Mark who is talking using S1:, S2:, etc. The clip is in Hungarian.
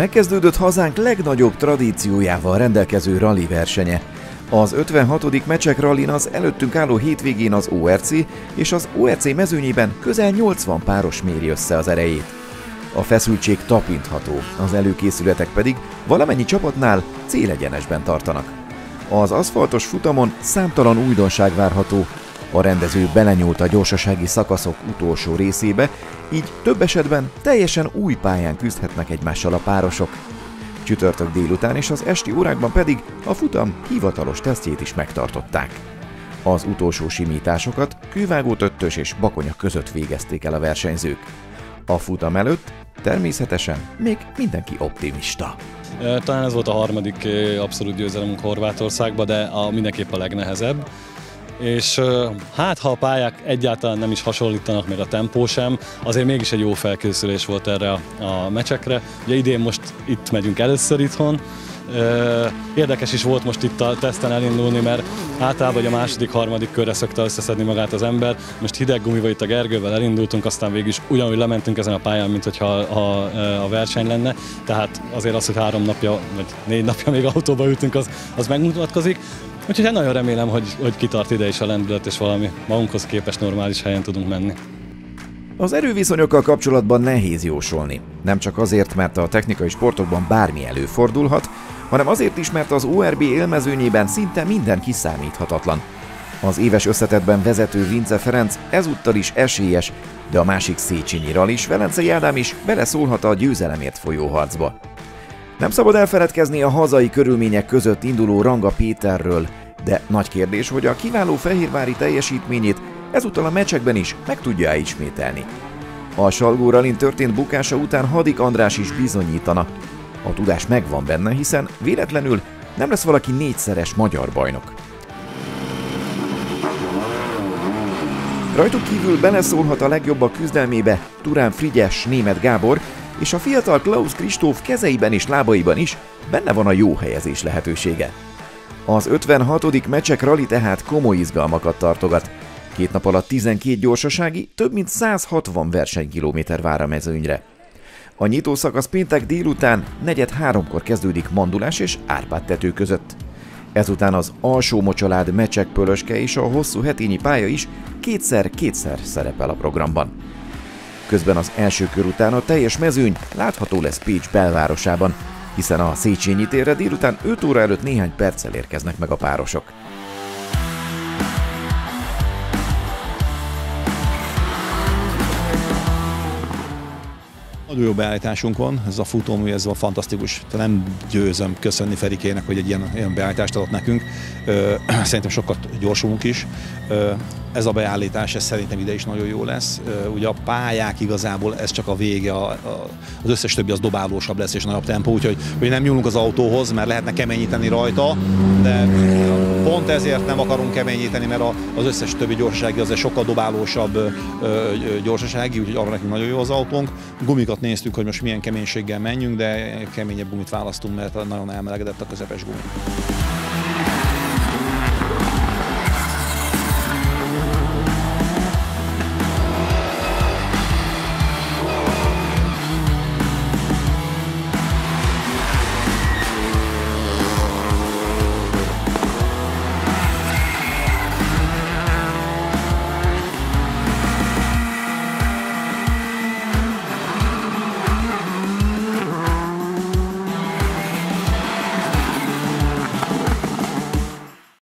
S1: Megkezdődött hazánk legnagyobb tradíciójával rendelkező rali versenye. Az 56. Mecsek rallin az előttünk álló hétvégén az ORC és az ORC mezőnyében közel 80 páros méri össze az erejét. A feszültség tapintható, az előkészületek pedig valamennyi csapatnál célegyenesben tartanak. Az aszfaltos futamon számtalan újdonság várható. A rendező belenyúlt a gyorsasági szakaszok utolsó részébe, így több esetben teljesen új pályán küzdhetnek egymással a párosok. Csütörtök délután és az esti órákban pedig a futam hivatalos tesztjét is megtartották. Az utolsó simításokat Kővágó-Töttös és Bakonya között végezték el a versenyzők. A futam előtt természetesen még mindenki optimista.
S2: Talán ez volt a harmadik abszolút győzelemünk Horvátországban, de mindenképp a legnehezebb. És hát ha a pályák egyáltalán nem is hasonlítanak, meg a tempó sem, azért mégis egy jó felkészülés volt erre a meccsekre. Ugye idén most itt megyünk először itthon. Érdekes is volt most itt a teszten elindulni, mert általában a második-harmadik körre szokta összeszedni magát az ember. Most hideg gumival itt a Gergővel elindultunk, aztán végig is ugyanúgy lementünk ezen a pályán, mint hogyha a verseny lenne. Tehát azért az, hogy 3 napja vagy 4 napja még autóba ültünk, az megmutatkozik. Úgyhogy hát nagyon remélem, hogy kitart ide is a lendület, és valami magunkhoz képest normális helyen tudunk menni.
S1: Az erőviszonyokkal kapcsolatban nehéz jósolni. Nem csak azért, mert a technikai sportokban bármi előfordulhat, hanem azért is, mert az ORB élmezőnyében szinte minden kiszámíthatatlan. Az éves összetettben vezető Vince Ferenc ezúttal is esélyes, de a másik Széchenyi rallis, Velencei Ádám is beleszólhat a győzelemért folyó harcba. Nem szabad elfeledkezni a hazai körülmények között induló Ranga Péterről, de nagy kérdés, hogy a kiváló fehérvári teljesítményét ezúttal a meccsekben is meg tudja ismételni. A Salgó rallin történt bukása után Hadik András is bizonyítana. A tudás megvan benne, hiszen véletlenül nem lesz valaki 4-szeres magyar bajnok. Rajtuk kívül beleszólhat a legjobbak küzdelmébe Turán Frigyes, Németh Gábor, és a fiatal Klaus Kristóf kezeiben és lábaiban is benne van a jó helyezés lehetősége. Az 56. Mecsek rali tehát komoly izgalmakat tartogat. 2 nap alatt 12 gyorsasági, több mint 160 versenykilométer vár a mezőnyre. A nyitószakasz péntek délután 2:45-kor kezdődik Mandulás és Árpád tető között. Ezután az Alsó Mocsalád Mecsek Pölöske és a hosszú hetényi pálya is kétszer szerepel a programban. Közben az első kör után a teljes mezőny látható lesz Pécs belvárosában, hiszen a Széchenyi térre délután 5 óra előtt néhány perccel érkeznek meg a párosok.
S3: Nagyon jó beállításunk van, ez a futómű, ez a fantasztikus. Nem győzöm köszönni Ferikének, hogy egy ilyen beállítást adott nekünk. Szerintem sokkal gyorsulunk is. Ez a beállítás, ez szerintem ide is nagyon jó lesz. Ugye a pályák igazából, ez csak a vége, az összes többi az dobálósabb lesz és nagyobb tempó, úgyhogy nem nyúlunk az autóhoz, mert lehetne keményíteni rajta, de pont ezért nem akarunk keményíteni, mert az összes többi gyorsasági az egy sokkal dobálósabb gyorsasági, úgyhogy arra nekünk nagyon jó az autónk. Gumikat néztük, hogy most milyen keménységgel menjünk, de keményebb gumit választunk, mert nagyon elmelegedett a közepes gumi.